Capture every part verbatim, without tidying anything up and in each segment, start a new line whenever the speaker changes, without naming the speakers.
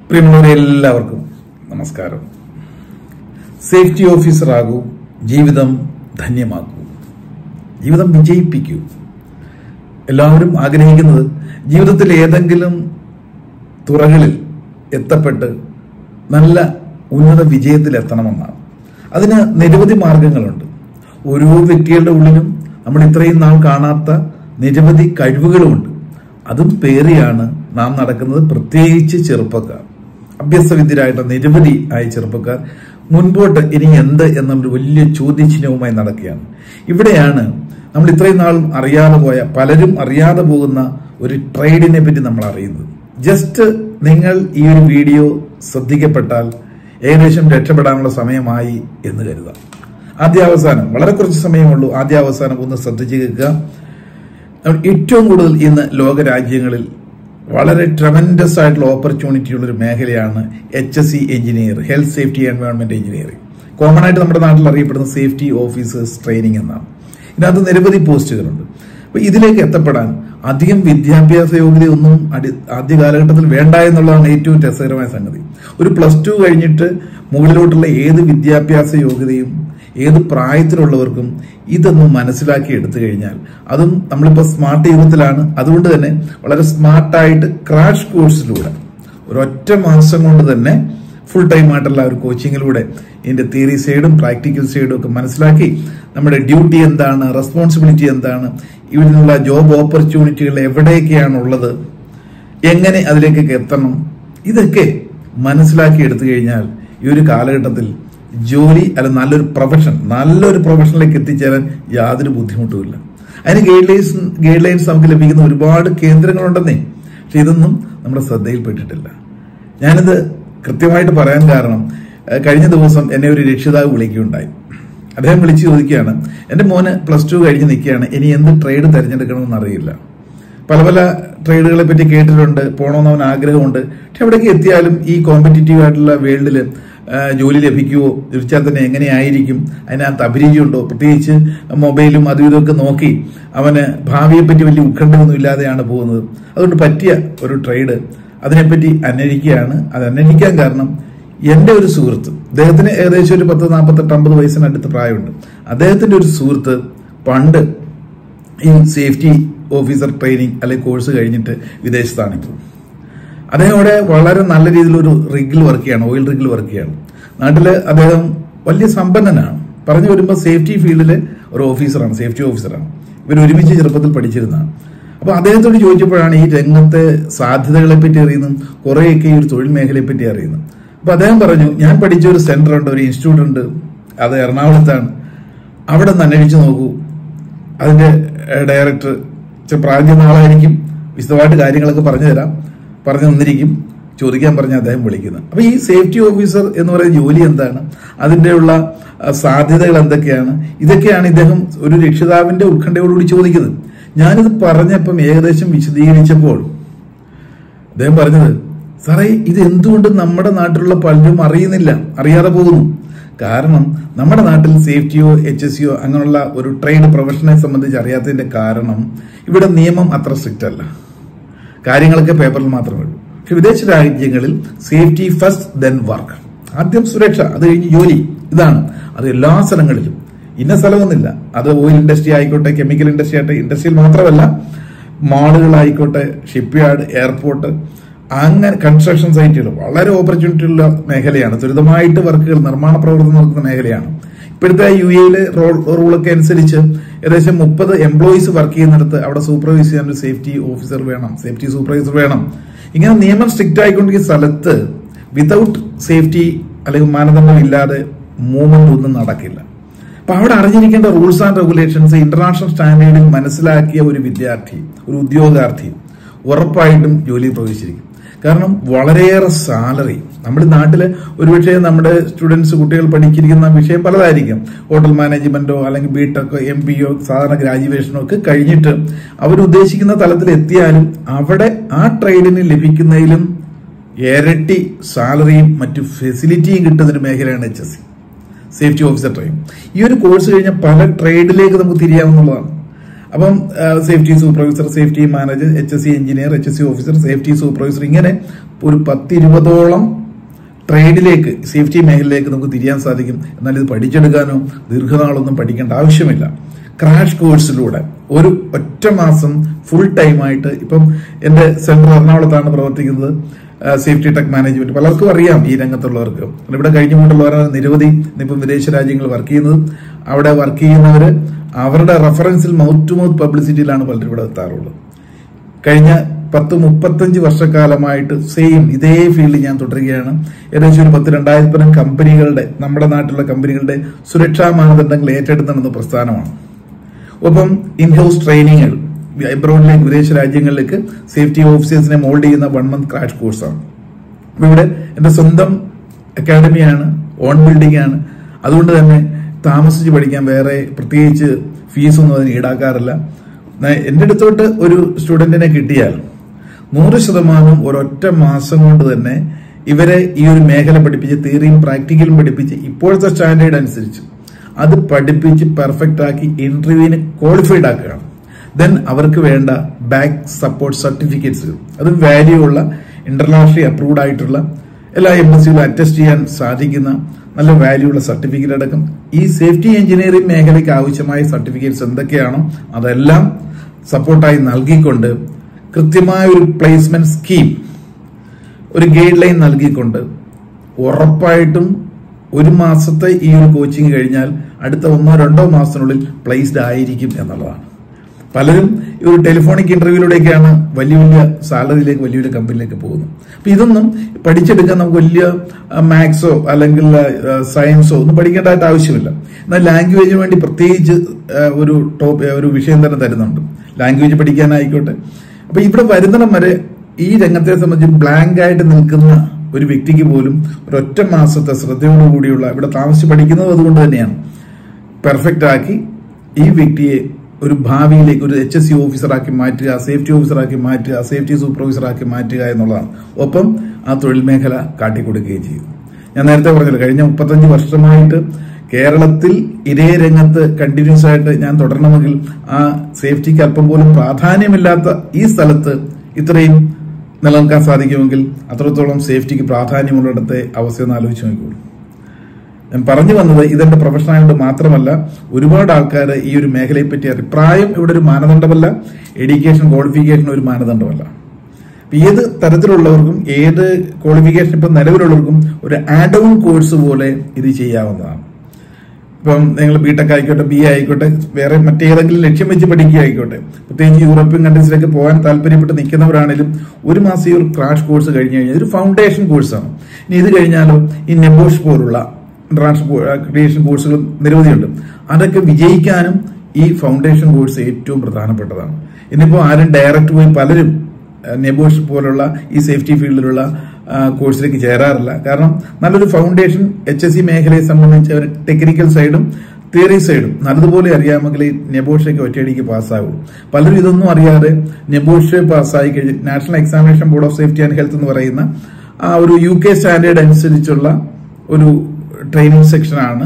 പ്രിയമുള്ളവരെ എല്ലാവർക്കും നമസ്കാരം. സേഫ്റ്റി ഓഫീസർ ആകൂ, ജീവിതം ധന്യമാക്കൂ, ജീവിതം വിജയിപ്പിക്കൂ. എല്ലാവരും ആഗ്രഹിക്കുന്നത് ജീവിതത്തിൽ ഏതെങ്കിലും തുറകളിൽ എത്തപ്പെട്ട് നല്ല ഉന്നത വിജയത്തിലെത്തണമെന്നാണ്. അതിന് നിരവധി മാർഗങ്ങളുണ്ട്. ഓരോ വ്യക്തികളുടെ ഉള്ളിലും നമ്മൾ ഇത്രയും നാൾ കാണാത്ത നിരവധി കഴിവുകളുമുണ്ട്. അതും പേറിയാണ് നാം നടക്കുന്നത്. പ്രത്യേകിച്ച് ചെറുപ്പക്കാർ, അഭ്യസ്തവിദ്യരായിട്ട് നിരവധി ആയ ചെറുപ്പക്കാർ മുൻപോട്ട് ഇനി എന്ത് എന്നൊരു വലിയ ചോദ്യചിഹ്നവുമായി നടക്കുകയാണ്. ഇവിടെയാണ് നമ്മൾ ഇത്രയും നാളും അറിയാതെ പോയ, പലരും അറിയാതെ പോകുന്ന ഒരു ട്രേഡിനെ പറ്റി നമ്മൾ അറിയുന്നത്. ജസ്റ്റ് നിങ്ങൾ ഈ ഒരു വീഡിയോ ശ്രദ്ധിക്കപ്പെട്ടാൽ ഏകദേശം രക്ഷപ്പെടാനുള്ള സമയമായി എന്ന് കരുതാം. ആദ്യാവസാനം വളരെ കുറച്ച് സമയമുള്ളൂ. ആദ്യാവസാനം ഒന്ന് ശ്രദ്ധിച്ചു കേൾക്കുക. ഏറ്റവും കൂടുതൽ ഇന്ന് ലോകരാജ്യങ്ങളിൽ വളരെ ട്രമൻഡസ് ആയിട്ടുള്ള ഓപ്പർച്യൂണിറ്റി ഉള്ളൊരു മേഖലയാണ് H S C engineer, health safety environment engineering. Common ആയിട്ട് നമ്മുടെ നാട്ടിൽ അറിയപ്പെടുന്ന സേഫ്റ്റി ഓഫീസേഴ്സ് ട്രെയിനിങ് എന്നാണ്. ഇതിനകത്ത് നിരവധി പോസ്റ്റുകളുണ്ട്. അപ്പൊ ഇതിലേക്ക് എത്തപ്പെടാൻ അധികം വിദ്യാഭ്യാസ യോഗ്യതയൊന്നും അടി ആദ്യ കാലഘട്ടത്തിൽ വേണ്ട എന്നുള്ളതാണ് ഏറ്റവും രസകരമായ സംഗതി. ഒരു പ്ലസ് ടു കഴിഞ്ഞിട്ട് മുകളിലോട്ടുള്ള ഏത് വിദ്യാഭ്യാസ യോഗ്യതയും ഏത് പ്രായത്തിലുള്ളവർക്കും ഇതൊന്നും മനസ്സിലാക്കി എടുത്തു കഴിഞ്ഞാൽ, അതും നമ്മളിപ്പോൾ സ്മാർട്ട് യുഗത്തിലാണ്, അതുകൊണ്ട് തന്നെ വളരെ സ്മാർട്ടായിട്ട് ക്രാഷ് കോഴ്സിലൂടെ ഒരൊറ്റ മാസം കൊണ്ട് തന്നെ ഫുൾ ടൈം ആയിട്ടുള്ള ഒരു കോച്ചിങ്ങിലൂടെ ഇതിന്റെ തിയറി സൈഡും പ്രാക്ടിക്കൽ സൈഡും ഒക്കെ മനസ്സിലാക്കി നമ്മുടെ ഡ്യൂട്ടി എന്താണ്, റെസ്പോൺസിബിലിറ്റി എന്താണ്, ഇതിനുള്ള ജോബ് ഓപ്പർച്യൂണിറ്റികൾ എവിടെയൊക്കെയാണ് ഉള്ളത്, എങ്ങനെ അതിലേക്കൊക്കെ എത്തണം, ഇതൊക്കെ മനസ്സിലാക്കി എടുത്തു കഴിഞ്ഞാൽ ഈ ഒരു കാലഘട്ടത്തിൽ ജോലി അല്ല നല്ലൊരു പ്രൊഫഷൻ നല്ലൊരു പ്രൊഫഷനിലേക്ക് എത്തിച്ചേരാൻ യാതൊരു ബുദ്ധിമുട്ടുമില്ല. അതിന് ഗൈഡ് ലൈൻസ് ഗൈഡ് ലൈൻസ് നമുക്ക് ലഭിക്കുന്ന ഒരുപാട് കേന്ദ്രങ്ങളുണ്ടെന്നേ. പക്ഷെ ഇതൊന്നും നമ്മുടെ ശ്രദ്ധയിൽപ്പെട്ടിട്ടില്ല. ഞാനിത് കൃത്യമായിട്ട് പറയാൻ കാരണം, കഴിഞ്ഞ ദിവസം എന്നെ ഒരു രക്ഷിതാവ് വിളിക്കുകയുണ്ടായി. അദ്ദേഹം വിളിച്ച് ചോദിക്കുകയാണ്, എന്റെ മോന് പ്ലസ് ടു കഴിഞ്ഞ് നിൽക്കുകയാണ്, ഇനി എന്ത് ട്രേഡ് തിരഞ്ഞെടുക്കണമെന്ന് അറിയില്ല. പല പല ട്രേഡുകളെ പറ്റി കേട്ടിട്ടുണ്ട്, പോകണമെന്ന് അവൻ ആഗ്രഹമുണ്ട്. പക്ഷെ എവിടേക്ക് എത്തിയാലും ഈ കോമ്പറ്റീറ്റീവ് ആയിട്ടുള്ള വേൾഡിൽ ജോലി ലഭിക്കുമോ, ലഭിച്ചാൽ തന്നെ എങ്ങനെയായിരിക്കും, അതിനകത്ത് അഭിരുചിയുണ്ടോ, പ്രത്യേകിച്ച് മൊബൈലും അതും ഇതൊക്കെ നോക്കി അവന് ഭാവിയെ പറ്റി വലിയ ഉത്കണ്ഠയൊന്നും ഇല്ലാതെയാണ് പോകുന്നത്. അതുകൊണ്ട് പറ്റിയ ഒരു ട്രേഡ് അതിനെപ്പറ്റി അന്വേഷിക്കുകയാണ്. അത് അന്വേഷിക്കാൻ കാരണം എന്റെ ഒരു സുഹൃത്ത്, അദ്ദേഹത്തിന് ഏകദേശം ഒരു പത്ത് നാൽപ്പത്തെട്ട് അമ്പത് വയസ്സിനടുത്ത് പ്രായമുണ്ട്. അദ്ദേഹത്തിന്റെ ഒരു സുഹൃത്ത് പണ്ട് ഈ സേഫ്റ്റി ഓഫീസർ ട്രെയിനിങ് അല്ലെങ്കിൽ കോഴ്സ് കഴിഞ്ഞിട്ട് വിദേശത്താണ് ഇപ്പോൾ. അദ്ദേഹം അവിടെ വളരെ നല്ല രീതിയിലൊരു റിഗിൽ വർക്ക് ചെയ്യാണ്, ഓയിൽ റിഗിൽ വർക്ക് ചെയ്യാണ്. നാട്ടില് അദ്ദേഹം വലിയ സമ്പന്നനാണ്. പറഞ്ഞു വരുമ്പോൾ സേഫ്റ്റി ഫീൽഡിലെ ഒരു ഓഫീസറാണ്, സേഫ്റ്റി ഓഫീസറാണ്. ഇവർ ഒരുമിച്ച് ചെറുപ്പത്തിൽ പഠിച്ചിരുന്നതാണ്. അപ്പൊ അദ്ദേഹത്തോട് ചോദിച്ചപ്പോഴാണ് ഈ രംഗത്തെ സാധ്യതകളെ പറ്റി അറിയുന്നതും കുറേയൊക്കെ ഈ ഒരു തൊഴിൽ മേഖലയെ പറ്റി അറിയുന്നത്. അപ്പൊ അദ്ദേഹം പറഞ്ഞു, ഞാൻ പഠിച്ച ഒരു സെന്റർ ഉണ്ട്, ഒരു ഇൻസ്റ്റിറ്റ്യൂട്ട് ഉണ്ട്, അത് എറണാകുളത്താണ്. അവിടെ നിന്ന് അന്വേഷിച്ച് നോക്കൂ. അതിന്റെ ഡയറക്ടർ പ്രായം നാളായിരിക്കും, വിശദമായിട്ട് കാര്യങ്ങളൊക്കെ പറഞ്ഞു തരാം, പറഞ്ഞു തന്നിരിക്കും, ചോദിക്കാൻ പറഞ്ഞ അദ്ദേഹം വിളിക്കുന്നത്. അപ്പൊ ഈ സേഫ്റ്റി ഓഫീസർ എന്ന് പറയുന്ന ജോലി എന്താണ്, അതിന്റെയുള്ള സാധ്യതകൾ എന്തൊക്കെയാണ്, ഇതൊക്കെയാണ് ഇദ്ദേഹം ഒരു രക്ഷിതാവിന്റെ ഉത്കണ്ഠയോടുകൂടി ചോദിക്കുന്നത്. ഞാനിത് പറഞ്ഞപ്പം ഏകദേശം വിശദീകരിച്ചപ്പോൾ അദ്ദേഹം പറഞ്ഞത്, സാറേ ഇത് എന്തുകൊണ്ട് നമ്മുടെ നാട്ടിലുള്ള പലരും അറിയുന്നില്ല, അറിയാതെ പോകുന്നു. കാരണം നമ്മുടെ നാട്ടിൽ സേഫ്റ്റിയോ എച്ച് എസ് സിയോ അങ്ങനെയുള്ള ഒരു ട്രേഡ് പ്രൊഫഷനെ സംബന്ധിച്ച് അറിയാത്തതിന്റെ കാരണം ഇവിടെ നിയമം അത്ര സ്ട്രിക്റ്റ് അല്ല, കാര്യങ്ങളൊക്കെ പേപ്പറിൽ മാത്രമേ ഉള്ളൂ. പക്ഷെ വിദേശ രാജ്യങ്ങളിൽ സേഫ്റ്റി ഫസ്റ്റ് ദെൻ വർക്ക്, ആദ്യം സുരക്ഷ, അത് കഴിഞ്ഞ് ജോലി. ഇതാണ് അത് എല്ലാ സ്ഥലങ്ങളിലും. ഇന്ന സ്ഥലമൊന്നുമില്ല. അത് ഓയിൽ ഇൻഡസ്ട്രി ആയിക്കോട്ടെ, കെമിക്കൽ ഇൻഡസ്ട്രി ആയിട്ടെ, ഇൻഡസ്ട്രിയിൽ മാത്രമല്ല, മാളുകളായിക്കോട്ടെ, ഷിപ്പ് യാർഡ്, എയർപോർട്ട്, അങ്ങനെ കൺസ്ട്രക്ഷൻ സൈറ്റുകൾ വളരെ ഓപ്പർച്യൂണിറ്റി ഉള്ള മേഖലയാണ്. ത്വരിതമായിട്ട് വർക്കുകൾ, നിർമ്മാണ പ്രവർത്തനം നടക്കുന്ന മേഖലയാണ്. ഇപ്പോഴത്തെ യു എയിലെ റൂളൊക്കെ അനുസരിച്ച് ഏകദേശം മുപ്പത് എംപ്ലോയീസ് വർക്ക് ചെയ്യുന്നിടത്ത് അവിടെ സൂപ്പർവൈസ് ചെയ്യാൻ ഒരു സേഫ്റ്റി ഓഫീസർ വേണം, സേഫ്റ്റി സൂപ്പർവൈസർ വേണം. ഇങ്ങനെ നിയമം സ്ട്രിക്റ്റ് ആയിക്കൊണ്ടിരിക്കുന്ന സ്ഥലത്ത് വിതൗട്ട് സേഫ്റ്റി അല്ലെങ്കിൽ മാനദണ്ഡം ഇല്ലാതെ മൂവ്മെന്റ് ഒന്നും നടക്കില്ല. അപ്പൊ അവിടെ അറിഞ്ഞിരിക്കേണ്ട റൂൾസ് ആൻഡ് റെഗുലേഷൻസ് ഇന്റർനാഷണൽ സ്റ്റാൻഡേർഡിൽ മനസ്സിലാക്കിയ ഒരു വിദ്യാർത്ഥി, ഒരു ഉദ്യോഗാർത്ഥി ഉറപ്പായിട്ടും ജോലിയിൽ പ്രവേശിച്ചിരിക്കും. കാരണം വളരെയേറെ സാലറി. നമ്മുടെ നാട്ടില് ഒരുപക്ഷെ നമ്മുടെ സ്റ്റുഡൻസ്, കുട്ടികൾ പഠിച്ചിരിക്കുന്ന വിഷയം പലതായിരിക്കും. ഹോട്ടൽ മാനേജ്മെന്റോ അല്ലെങ്കിൽ ബിടെക്കോ എം പിയോ സാധാരണ ഗ്രാജുവേഷനോ ഒക്കെ കഴിഞ്ഞിട്ട് അവരുദ്ദേശിക്കുന്ന തലത്തിൽ എത്തിയാലും അവിടെ ആ ട്രേഡിന് ലഭിക്കുന്നതിലും ഇരട്ടി സാലറിയും മറ്റു ഫെസിലിറ്റിയും കിട്ടുന്ന ഒരു മേഖലയാണ് H S C, safety officer training. ഈ ഒരു കോഴ്സ് കഴിഞ്ഞാൽ പല ട്രേഡിലേക്ക് നമുക്ക് തിരിയാവുന്നതാണ്. അപ്പം safety supervisor, safety manager, H S C engineer, H S C officer, safety supervisor, ഇങ്ങനെ ഒരു പത്തിരുപതോളം ട്രേഡിലേക്ക്, സേഫ്റ്റി മേഖലയിലേക്ക് നമുക്ക് തിരിയാൻ സാധിക്കും. എന്നാൽ ഇത് പഠിച്ചെടുക്കാനോ ദീർഘനാളൊന്നും പഠിക്കേണ്ട ആവശ്യമില്ല. ക്രാഷ് കോഴ്സിലൂടെ ഒരു ഒറ്റ മാസം ഫുൾ ടൈമായിട്ട്, ഇപ്പം എന്റെ സെന്റർ എറണാകുളത്താണ് പ്രവർത്തിക്കുന്നത്, സേഫ്റ്റി ടെക് മാനേജ്മെന്റ്. പലർക്കും അറിയാം ഈ രംഗത്തുള്ളവർക്ക്. ഇവിടെ കഴിഞ്ഞുകൊണ്ടുള്ളവരാണ് നിരവധി ഇപ്പം വിദേശ രാജ്യങ്ങൾ വർക്ക് ചെയ്യുന്നത്. അവിടെ വർക്ക് ചെയ്യുന്നവര് അവരുടെ റെഫറൻസിൽ മൗത്ത് ടു മൗത്ത് പബ്ലിസിറ്റിയിലാണ് പലരും ഇവിടെ എത്താറുള്ളത്. കഴിഞ്ഞ പത്ത് മുപ്പത്തഞ്ച് വർഷക്കാലമായിട്ട് സെയിം ഇതേ ഫീൽഡിൽ ഞാൻ തുടരുകയാണ്. ഏകദേശം ഒരു പത്ത് രണ്ടായിരത്തിനും കമ്പനികളുടെ, നമ്മുടെ നാട്ടിലുള്ള കമ്പനികളുടെ സുരക്ഷാ മാനദണ്ഡങ്ങൾ ഏറ്റെടുക്കുന്ന പ്രസ്ഥാനമാണ്. ഒപ്പം ഇൻഹൗസ് ട്രെയിനിങ്ങുകൾ, എബ്രോഡിലേക്ക്, വിദേശ രാജ്യങ്ങളിലേക്ക് സേഫ്റ്റി ഓഫീസേഴ്സിനെ മോൾഡ് ചെയ്യുന്ന വൺ മന്ത് ക്രാഷ് കോഴ്സാണ്. അപ്പൊ ഇവിടെ എന്റെ സ്വന്തം അക്കാഡമിയാണ്, ഓൺ ബിൽഡിംഗ് ആണ്. അതുകൊണ്ട് തന്നെ താമസിച്ച് പഠിക്കാൻ വേറെ പ്രത്യേകിച്ച് ഫീസൊന്നും അതിന് ഈടാക്കാറില്ല. എന്റെ അടുത്തോട്ട് ഒരു സ്റ്റുഡന്റിനെ കിട്ടിയാൽ നൂറ് ശതമാനം ഒരൊറ്റ മാസം കൊണ്ട് തന്നെ ഇവരെ ഈ ഒരു മേഖല പഠിപ്പിച്ച്, തിയറിയും പ്രാക്ടിക്കലും പഠിപ്പിച്ച്, ഇപ്പോഴത്തെ സ്റ്റാൻഡേർഡ് അനുസരിച്ച് അത് പഠിപ്പിച്ച് പെർഫെക്റ്റ് ആക്കി ഇന്റർവ്യൂവിന് ക്വാളിഫൈഡ് ആക്കുകയാണ്. ദെൻ അവർക്ക് വേണ്ട ബാക്ക് സപ്പോർട്ട് സർട്ടിഫിക്കറ്റ്സ്, അത് വാല്യൂ ഉള്ള, ഇന്റർനാഷണലി അപ്രൂവ്ഡ് ആയിട്ടുള്ള, എല്ലാ എംബസിയിലും അറ്റസ്റ്റ് ചെയ്യാൻ സാധിക്കുന്ന നല്ല വാല്യൂ ഉള്ള സർട്ടിഫിക്കറ്റ് അടക്കം ഈ സേഫ്റ്റി എഞ്ചിനീയറിംഗ് മേഖലയ്ക്ക് ആവശ്യമായ സർട്ടിഫിക്കറ്റ്സ് എന്തൊക്കെയാണോ അതെല്ലാം സപ്പോർട്ടായി നൽകിക്കൊണ്ട് കൃത്യമായ ഒരു പ്ലേസ്മെന്റ് സ്കീം, ഒരു ഗൈഡ് ലൈൻ നൽകിക്കൊണ്ട് ഉറപ്പായിട്ടും ഒരു മാസത്തെ ഈ ഒരു കോച്ചിങ് കഴിഞ്ഞാൽ അടുത്ത ഒന്നോ രണ്ടോ മാസത്തിനുള്ളിൽ പ്ലേസ്ഡ് ആയിരിക്കും എന്നുള്ളതാണ്. പലരും ഈ ഒരു ടെലിഫോണിക് ഇന്റർവ്യൂയിലൂടെയൊക്കെയാണ് വലിയ വലിയ സാലറിയിലേക്ക്, വലിയ വലിയ കമ്പനിയിലേക്ക് പോകുന്നത്. അപ്പൊ ഇതൊന്നും പഠിച്ചെടുക്കാൻ നമുക്ക് വലിയ മാത്സോ അല്ലെങ്കിൽ സയൻസോ ഒന്നും പഠിക്കേണ്ടതായിട്ട് ആവശ്യമില്ല. എന്നാൽ ലാംഗ്വേജിന് വേണ്ടി പ്രത്യേകിച്ച് ഒരു ടോപ്പ് ഒരു വിഷയം തന്നെ തരുന്നുണ്ട്, ലാംഗ്വേജ് പഠിക്കാനായിക്കോട്ടെ. അപ്പൊ ഇവിടെ വരുന്നിടം വരെ ഈ രംഗത്തെ സംബന്ധിച്ച് ബ്ലാങ്ക് ആയിട്ട് നിൽക്കുന്ന ഒരു വ്യക്തിക്ക് പോലും ഒരൊറ്റ മാസത്തെ ശ്രദ്ധയോടുകൂടിയുള്ള, ഇവിടെ താമസിച്ച് പഠിക്കുന്നത് അതുകൊണ്ട് തന്നെയാണ്, പെർഫെക്റ്റ് ആക്കി ഈ വ്യക്തിയെ ഒരു ഭാവിയിലേക്ക് ഒരു എച്ച് എസ് സി ഓഫീസറാക്കി മാറ്റുക, സേഫ്റ്റി ഓഫീസറാക്കി മാറ്റുക, സേഫ്റ്റി സൂപ്പർവൈസറാക്കി മാറ്റുക എന്നുള്ളതാണ്. ഒപ്പം ആ തൊഴിൽ മേഖല കാട്ടിക്കൊടുക്കുകയും ചെയ്യും. ഞാൻ നേരത്തെ പറഞ്ഞല്ലോ, കഴിഞ്ഞ മുപ്പത്തഞ്ച് വർഷമായിട്ട് കേരളത്തിൽ ഇതേ രംഗത്ത് കണ്ടിന്യൂസ് ആയിട്ട് ഞാൻ തുടരണമെങ്കിൽ ആ സേഫ്റ്റിക്ക് അല്പം പോലും പ്രാധാന്യമില്ലാത്ത ഈ സ്ഥലത്ത് ഇത്രയും നിലനിൽക്കാൻ സാധിക്കുമെങ്കിൽ അത്രത്തോളം സേഫ്റ്റിക്ക് പ്രാധാന്യമുള്ളിടത്തെ അവസ്ഥയൊന്ന് ആലോചിച്ച് നോക്കിക്കോളൂ. ഞാൻ പറഞ്ഞു വന്നത് ഇതെന്റെ പ്രൊഫഷണലായിട്ട് മാത്രമല്ല, ഒരുപാട് ആൾക്കാർ ഈ ഒരു മേഖലയെ പറ്റി അഭിപ്രായം ഇവിടെ ഒരു മാനദണ്ഡമല്ല, എഡ്യൂക്കേഷൻ ക്വാളിഫിക്കേഷൻ ഒരു മാനദണ്ഡമല്ല. ഏത് തരത്തിലുള്ളവർക്കും ഏത് ക്വാളിഫിക്കേഷൻ ഇപ്പം നിലവിലുള്ളവർക്കും ഒരു ആഡ് ഓൺ കോഴ്സ് പോലെ ഇത് ചെയ്യാവുന്നതാണ്. ഇപ്പം നിങ്ങൾ ബി ടെക് ആയിക്കോട്ടെ, ബി എ ആയിക്കോട്ടെ, വേറെ മറ്റേതെങ്കിലും ലക്ഷ്യം വെച്ച് പഠിക്കുക ആയിക്കോട്ടെ, പ്രത്യേകിച്ച് യൂറോപ്യൻ കൺട്രീസിലേക്ക് പോകാൻ താല്പര്യപ്പെട്ട് നിൽക്കുന്നവരാണെങ്കിലും ഒരു മാസം ഈ ഒരു ക്രാഷ് കോഴ്സ് കഴിഞ്ഞു കഴിഞ്ഞാൽ ഇതൊരു ഫൗണ്ടേഷൻ കോഴ്സാണ്. ഇനി ഇത് കഴിഞ്ഞാലോ ഈ നെബോഷ് പോലുള്ള ഇന്റർനാഷണൽ അക്രഡിറ്റേഷൻ കോഴ്സുകൾ നിരവധിയുണ്ട്. അതൊക്കെ വിജയിക്കാനും ഈ ഫൗണ്ടേഷൻ കോഴ്സ് ഏറ്റവും പ്രധാനപ്പെട്ടതാണ്. ഇന്നിപ്പോൾ ആരും ഡയറക്റ്റ് പോയി പലരും നെബോഷ് പോലുള്ള ഈ സേഫ്റ്റി ഫീൽഡിലുള്ള കോഴ്സിലേക്ക് ചേരാറില്ല. കാരണം നല്ലൊരു ഫൗണ്ടേഷൻ എച്ച് എസ് സി മേഖലയെ സംബന്ധിച്ച് അവർ ടെക്നിക്കൽ സൈഡും തിയറി സൈഡും നല്ലതുപോലെ അറിയാമെങ്കിൽ ഈ നെബോഷയ്ക്ക് ഒറ്റയടിക്ക് പാസ്സാകും. പലരും ഇതൊന്നും അറിയാതെ നെബോഷ് പാസ്സായി കഴിഞ്ഞ് national examination board of safety and health എന്ന് പറയുന്ന ആ ഒരു യു കെ സ്റ്റാൻഡേർഡ് അനുസരിച്ചുള്ള ഒരു ട്രെയിനിങ് സെക്ഷനാണ്,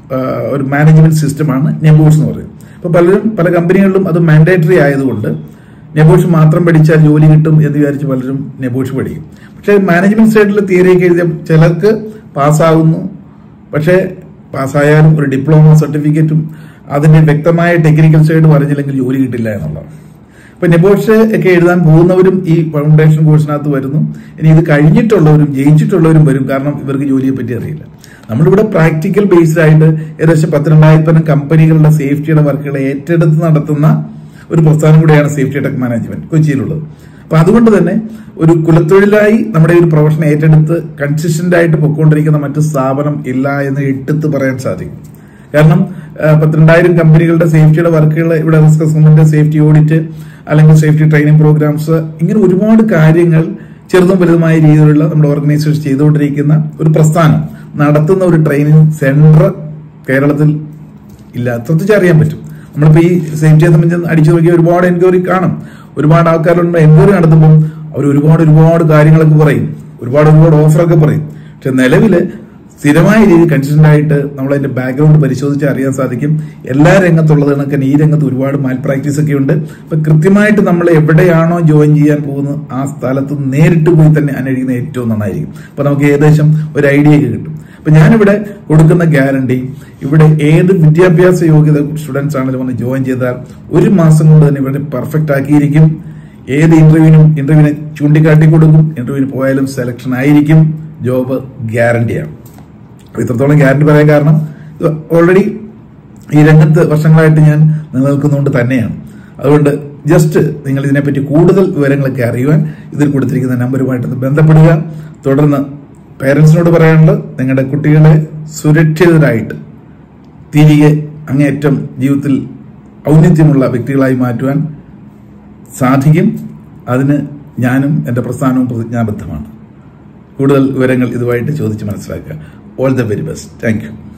ഒരു മാനേജ്മെന്റ് സിസ്റ്റമാണ് നെബോഷ് എന്ന് പറയുന്നത്. അപ്പൊ പലരും പല കമ്പനികളിലും അത് മാൻഡേറ്ററി ആയതുകൊണ്ട് നെബോഷ് മാത്രം പഠിച്ചാൽ ജോലി കിട്ടും എന്ന് വിചാരിച്ച് പലരും നെബോഷ് പഠിക്കും. പക്ഷെ മാനേജ്മെന്റ് സൈഡിൽ തിയറിയൊക്കെ എഴുതിയ ചിലർക്ക് പാസ്സാകുന്നു, പക്ഷെ പാസ്സായാലും ഒരു ഡിപ്ലോമ സർട്ടിഫിക്കറ്റും അതിന്റെ വ്യക്തമായ ടെക്നിക്കൽ സൈഡ് പറഞ്ഞില്ലെങ്കിൽ ജോലി കിട്ടില്ല എന്നുള്ളതാണ്. അപ്പൊ നെബോഷ് ഒക്കെ എഴുതാൻ പോകുന്നവരും ഈ ഫൗണ്ടേഷൻ കോഴ്സിനകത്ത് വരുന്നു. ഇനി ഇത് കഴിഞ്ഞിട്ടുള്ളവരും ജയിച്ചിട്ടുള്ളവരും വരും, കാരണം ഇവർക്ക് ജോലിയെ പറ്റി അറിയില്ല. നമ്മളിവിടെ പ്രാക്ടിക്കൽ ബേസ്ഡ് ആയിട്ട് ഏകദേശം പത്തിരണ്ടായിരത്തോളം കമ്പനികളുടെ സേഫ്റ്റിയുടെ വർക്കുകൾ ഏറ്റെടുത്ത് നടത്തുന്ന ഒരു പ്രസ്ഥാനം കൂടെയാണ് സേഫ്റ്റി ടെക് മാനേജ്മെന്റ് കൊച്ചിയിലുള്ളത്. അപ്പൊ അതുകൊണ്ട് തന്നെ ഒരു കുലത്തൊഴിലായി നമ്മുടെ ഒരു പ്രൊഫഷൻ ഏറ്റെടുത്ത് കൺസിസ്റ്റന്റ് ആയിട്ട് പൊയ്ക്കൊണ്ടിരിക്കുന്ന മറ്റു സ്ഥാപനം ഇല്ല എന്ന് എടുത്ത് പറയാൻ സാധിക്കും. കാരണം പത്തിരണ്ടായിരം കമ്പനികളുടെ സേഫ്റ്റിയുടെ വർക്കുകൾ ഇവിടെ റിസ്ക് അസസ്മെന്റ്, സേഫ്റ്റി ഓഡിറ്റ് അല്ലെങ്കിൽ സേഫ്റ്റി ട്രെയിനിങ് പ്രോഗ്രാംസ്, ഇങ്ങനെ ഒരുപാട് കാര്യങ്ങൾ ചെറുതും വലുതുമായ രീതിയിലുള്ള നമ്മുടെ ഓർഗനൈസേഷൻ ചെയ്തുകൊണ്ടിരിക്കുന്ന ഒരു പ്രസ്ഥാനം നടത്തുന്ന ഒരു ട്രെയിനിങ് സെന്റർ കേരളത്തിൽ ഇല്ല. ശ്രദ്ധിച്ചറിയാൻ പറ്റും. നമ്മളിപ്പോ ഈ സേഫ്റ്റിയെ സംബന്ധിച്ച് അടിച്ചു നോക്കിയാൽ ഒരുപാട് എൻക്വയറി കാണും. ഒരുപാട് ആൾക്കാരുണ്ട്. എൻക്വയറി നടത്തുമ്പോൾ അവർ ഒരുപാട് ഒരുപാട് കാര്യങ്ങളൊക്കെ പറയും, ഒരുപാട് ഒരുപാട് ഓഫറൊക്കെ പറയും. പക്ഷെ നിലവില് സ്ഥിരമായ രീതിയിൽ കൺസിസ്റ്റന്റ് ആയിട്ട് നമ്മൾ അതിന്റെ ബാക്ക്ഗ്രൗണ്ട് പരിശോധിച്ച് അറിയാൻ സാധിക്കും. എല്ലാ രംഗത്തുള്ളത് കണക്ക് ഈ രംഗത്ത് ഒരുപാട് മാൽ പ്രാക്ടീസ് ഒക്കെ ഉണ്ട്. അപ്പൊ കൃത്യമായിട്ട് നമ്മൾ എവിടെയാണോ ജോയിൻ ചെയ്യാൻ പോകുന്നത് ആ സ്ഥലത്ത് നേരിട്ട് പോയി തന്നെ അന്വേഷിക്കുന്നത് ഏറ്റവും നന്നായിരിക്കും. അപ്പൊ നമുക്ക് ഏകദേശം ഒരു ഐഡിയ ഒക്കെ കിട്ടും. അപ്പൊ ഞാനിവിടെ കൊടുക്കുന്ന ഗ്യാരണ്ടി, ഇവിടെ ഏത് വിദ്യാഭ്യാസ യോഗ്യത സ്റ്റുഡൻസ് ആണെങ്കിലും വന്ന് ജോയിൻ ചെയ്താൽ ഒരു മാസം കൊണ്ട് തന്നെ ഇവിടെ പെർഫെക്റ്റ് ആക്കിയിരിക്കും. ഏത് ഇന്റർവ്യൂവിനും ഇന്റർവ്യൂവിനെ ചൂണ്ടിക്കാട്ടി കൊടുക്കും. ഇന്റർവ്യൂവിന് പോയാലും സെലക്ഷൻ ആയിരിക്കും. ജോബ് ഗ്യാരണ്ടിയാണ്. ഇത്രത്തോളം ഗ്യാരണ്ടി പറയാൻ കാരണം ഓൾറെഡി ഈ രംഗത്ത് വർഷങ്ങളായിട്ട് ഞാൻ നിലനിൽക്കുന്നതുകൊണ്ട് തന്നെയാണ്. അതുകൊണ്ട് ജസ്റ്റ് നിങ്ങൾ ഇതിനെപ്പറ്റി കൂടുതൽ വിവരങ്ങളൊക്കെ അറിയുവാൻ ഇതിൽ കൊടുത്തിരിക്കുന്ന നമ്പറുമായിട്ട് ബന്ധപ്പെടുക. തുടർന്ന് പേരൻസിനോട് പറയാനുള്ളത്, നിങ്ങളുടെ കുട്ടികളെ സുരക്ഷിതരായിട്ട് തിരികെ അങ്ങേയറ്റം ജീവിതത്തിൽ ഔന്നത്യമുള്ള വ്യക്തികളായി മാറ്റുവാൻ സാധിക്കും. അതിന് ഞാനും എന്റെ പ്രസ്ഥാനവും പ്രതിജ്ഞാബദ്ധമാണ്. കൂടുതൽ വിവരങ്ങൾ ഇതുമായിട്ട് ചോദിച്ച് മനസ്സിലാക്കുക. All the very best. Thank U.